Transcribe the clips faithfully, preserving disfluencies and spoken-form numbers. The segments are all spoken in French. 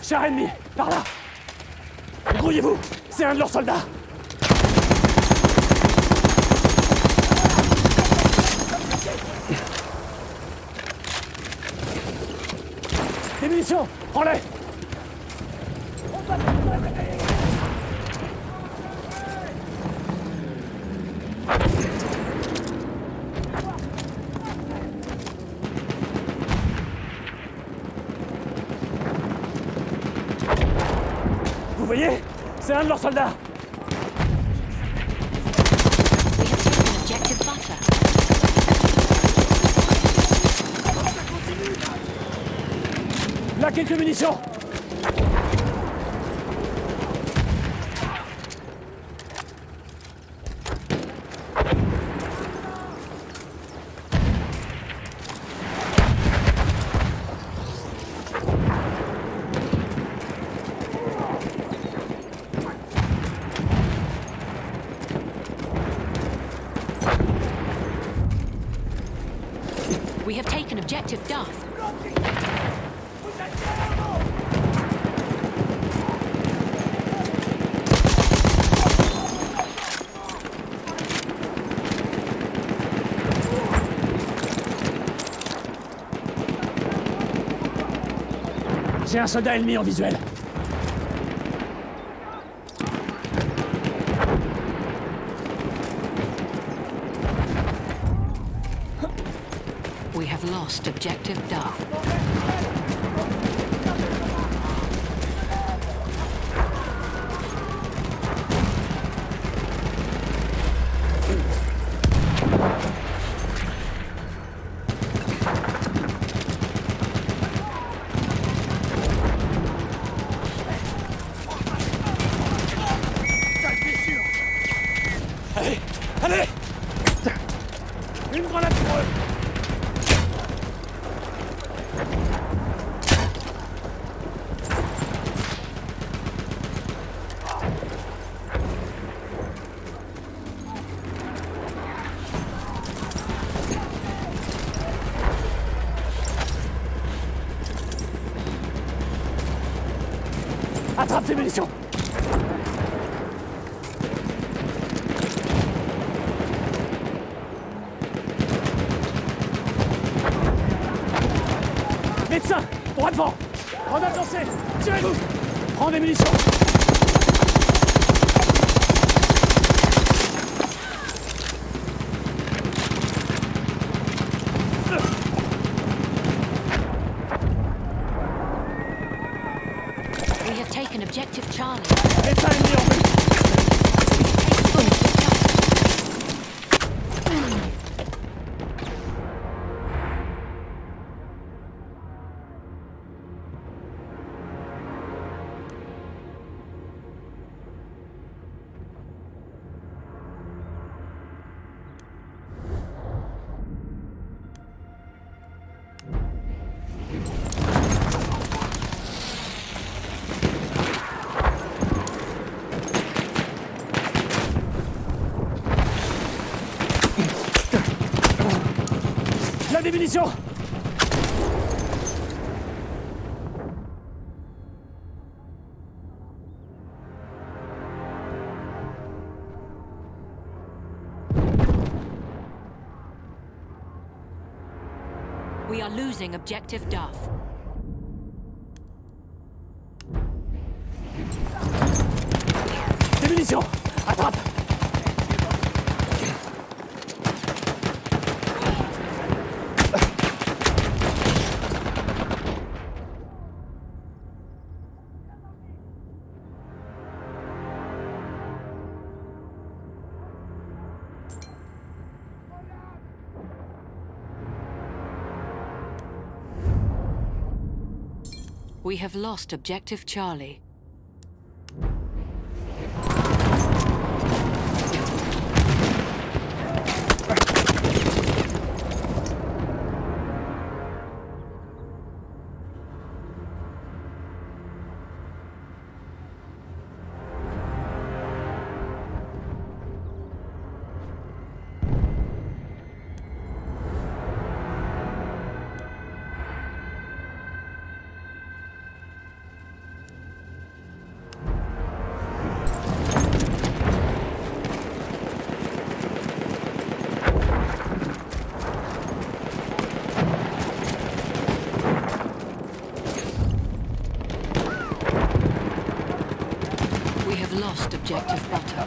Char ennemi, par là. Grouillez-vous, c'est un de leurs soldats. Des munitions, prends-les. Vous voyez? C'est un de leurs soldats. Là, quelques munitions. We have taken objective Duff. J'ai un soldat ennemi en visuel. We have lost objective Duff. Allez, allez! Une grenade pour eux! Attrape ces munitions! Médecin! Droit devant! Grenade lancée! Tirez-vous! Prends des munitions! We have taken objective Charlie. Médecin ennemi en vue! Là, des munitions! We are losing objective Duff. Des munitions! Attrape! We have lost objective Charlie. objective butter.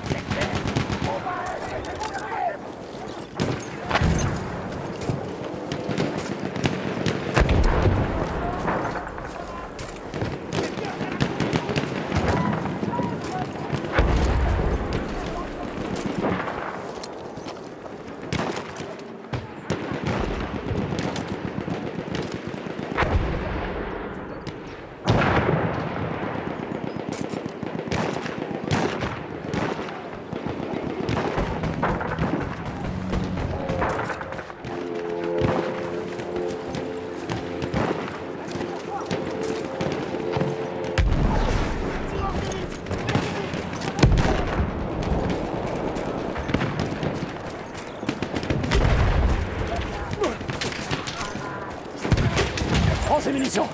Prends ces munitions.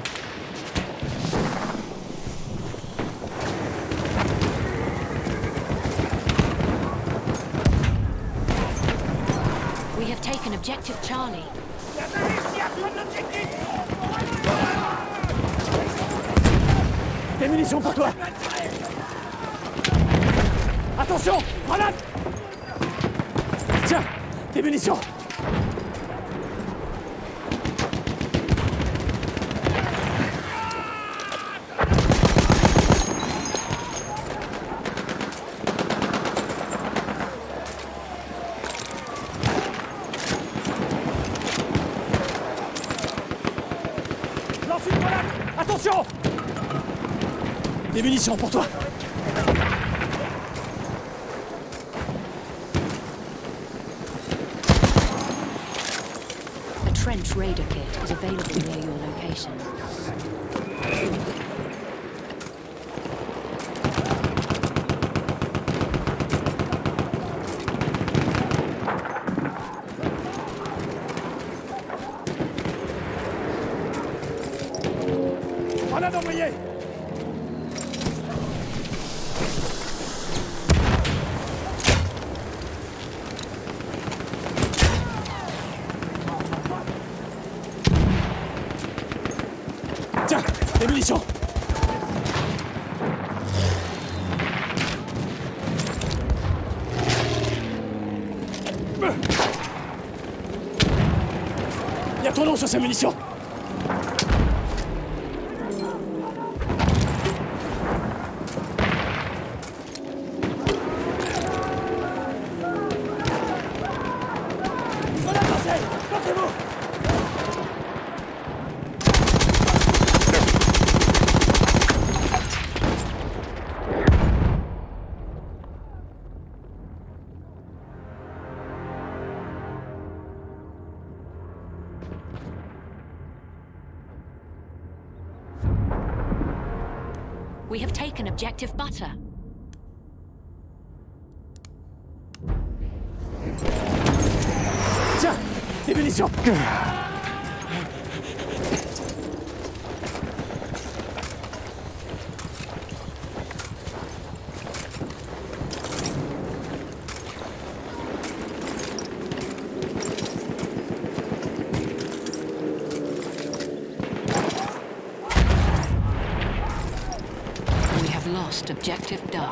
We have taken objective Charlie. Des munitions pour toi. Attention, grenade. Tiens, des munitions. Lance une grenade. Attention. Des munitions pour toi. A trench raider kit is available near your location. Grenade envoyée. Tiens, des munitions. Il y a ton nom sur ces munitions. Grenade lancée. Portez-vous. We have taken objective butter. Tiens, des munitions. We have lost objective Duff.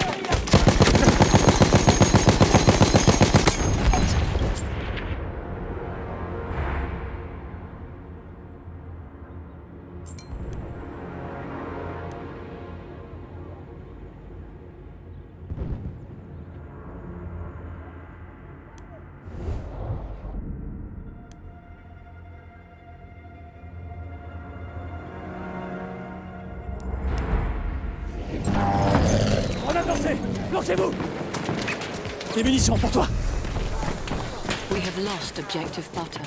Grenade lancée. Lancez-vous. Des munitions pour toi. We have lost objective butter.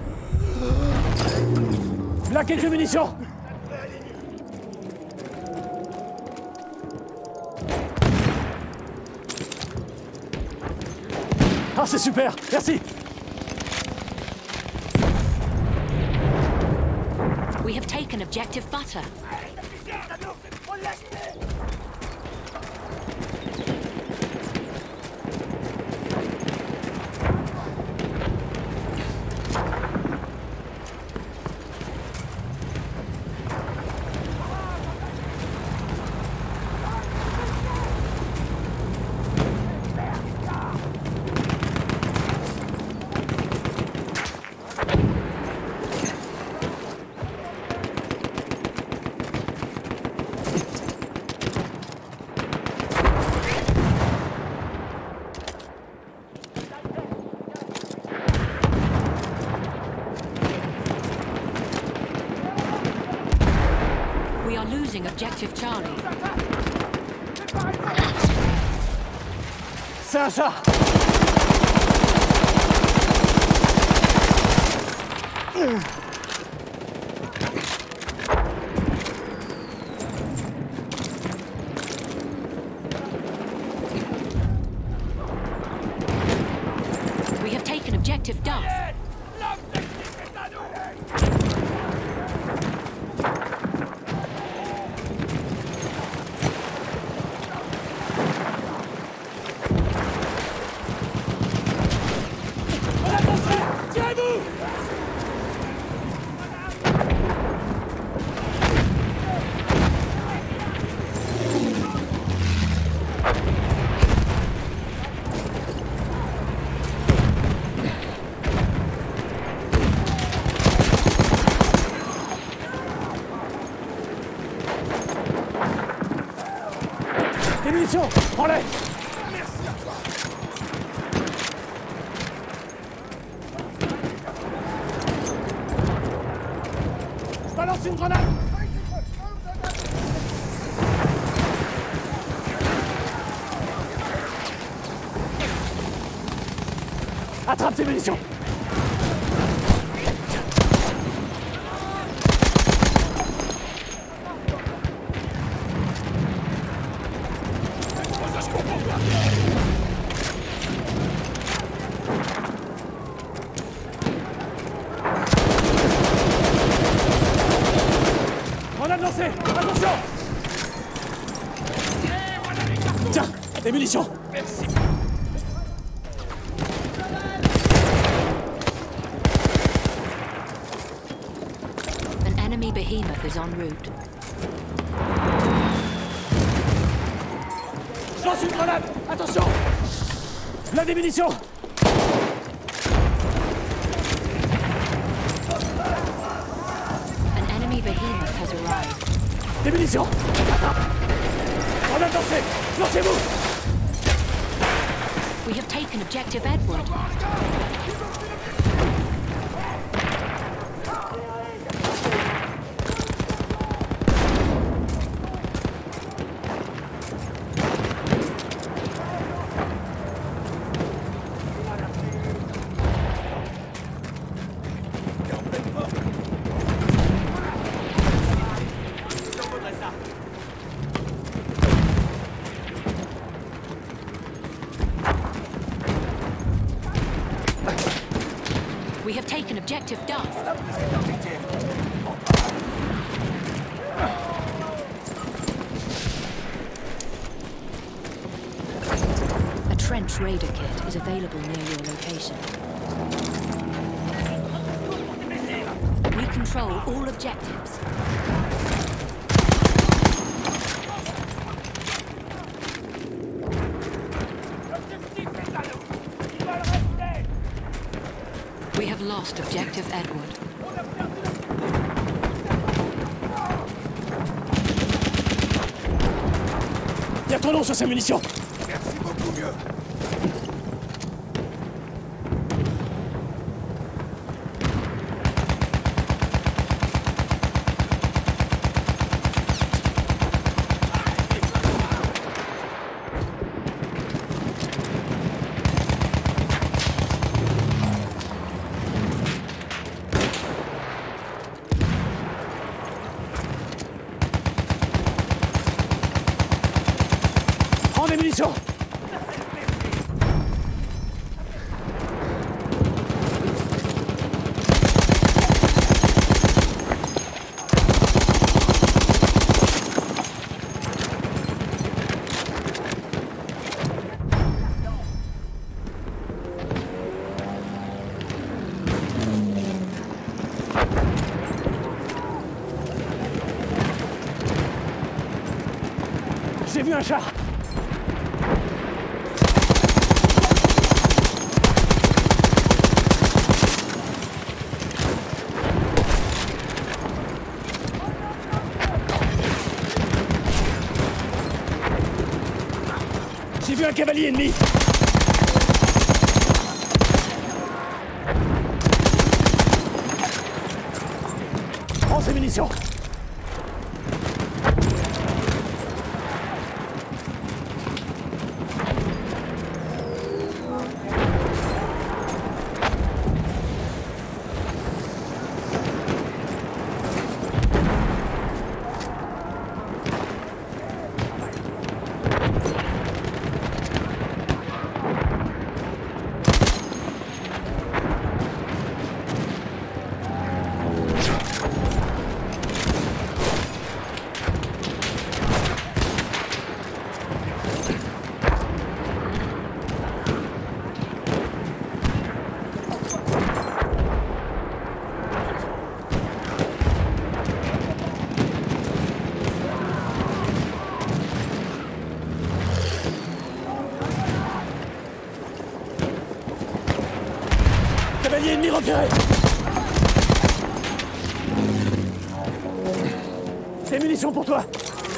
Là, quelques munitions. Ah, c'est super. Merci. We have taken objective butter. We are losing objective Charlie. C'est un char. We have taken objective Duff. Des munitions. Prends-les. Merci à toi. Je balance une grenade. Attrape ces munitions. Grenade lancée. Attention. Tiens, des munitions. Merci. An enemy behemoth is en route. Je lance une grenade. Attention. Là, des munitions. An enemy behemoth has arrived. Des munitions. Attrape. Grenade lancée. Lancez-vous. We have taken objective Edward. We have taken objective Duff. A trench raider kit is available near your location. We control all objectives. We have lost objective Edward. Il y a ton nom sur ces munitions. Merci beaucoup, mieux. Prends des munitions. vu un char. J'ai vu un cavalier ennemi. Prends ces munitions. Cavalier ennemi repéré. Des munitions pour toi.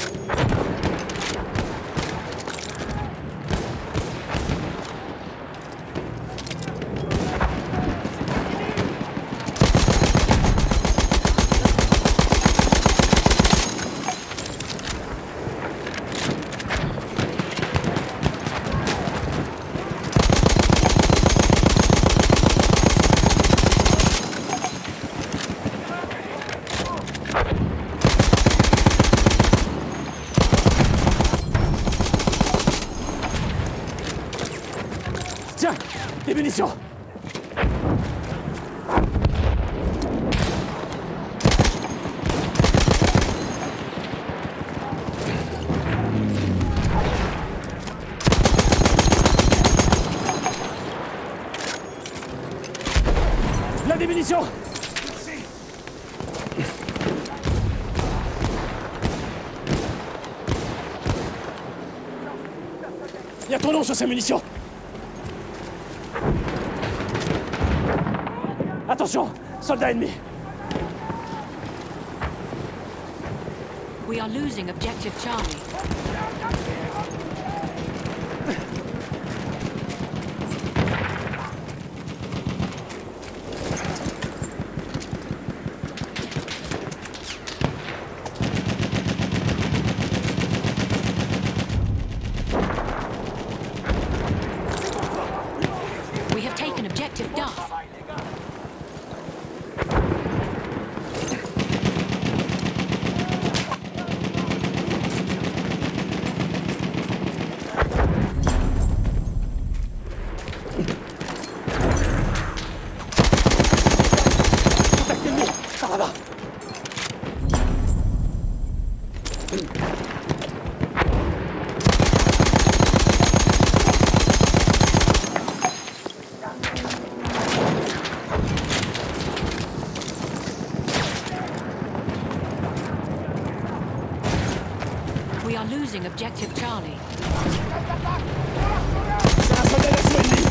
Tiens, des munitions. Là, des munitions. Il y a ton nom sur ces munitions. Attention, soldats ennemis. We are losing objective Charlie. We have taken objective Duff. We are losing objective Charlie. C'est un soldat d'assaut ennemi.